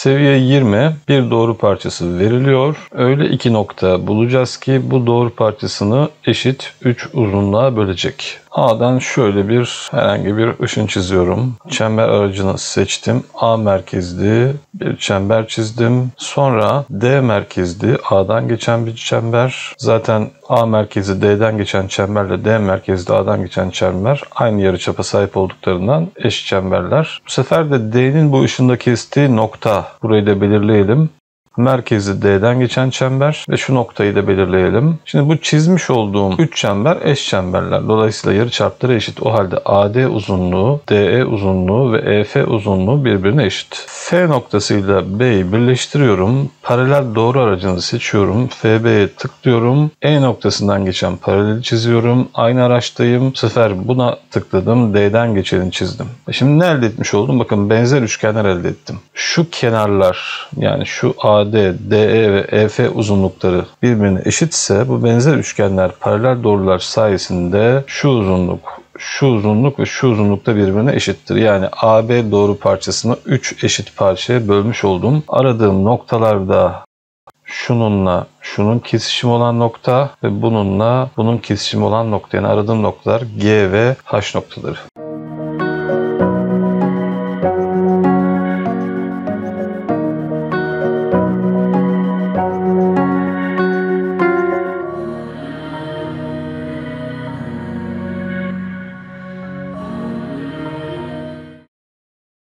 Seviye 20 bir doğru parçası veriliyor. Öyle iki nokta bulacağız ki bu doğru parçasını eşit 3 uzunluğa bölecek. A'dan şöyle herhangi bir ışın çiziyorum. Çember aracını seçtim. A merkezli bir çember çizdim. Sonra D merkezli A'dan geçen bir çember. Zaten A merkezi D'den geçen çemberle D merkezli A'dan geçen çember aynı yarıçapa sahip olduklarından eş çemberler. Bu sefer de D'nin bu ışında kestiği nokta. Burayı da belirleyelim. Merkezi D'den geçen çember ve şu noktayı da belirleyelim. Şimdi bu çizmiş olduğum 3 çember eş çemberler. Dolayısıyla yarıçapları eşit. O halde AD uzunluğu, DE uzunluğu ve EF uzunluğu birbirine eşit. F noktasıyla B'yi birleştiriyorum. Paralel doğru aracını seçiyorum. FB'ye tıklıyorum. E noktasından geçen paraleli çiziyorum. Aynı araçtayım. Bu sefer buna tıkladım. D'den geçeni çizdim. Şimdi ne elde etmiş oldum? Bakın benzer üçgenler elde ettim. Şu kenarlar, yani şu AD, DE ve EF uzunlukları birbirine eşitse bu benzer üçgenler paralel doğrular sayesinde şu uzunluk ve şu uzunluk da birbirine eşittir. Yani AB doğru parçasını 3 eşit parçaya bölmüş oldum. Aradığım noktalarda şununla şunun kesişimi olan nokta ve bununla bunun kesişimi olan nokta. Yani aradığım noktalar G ve H noktaları.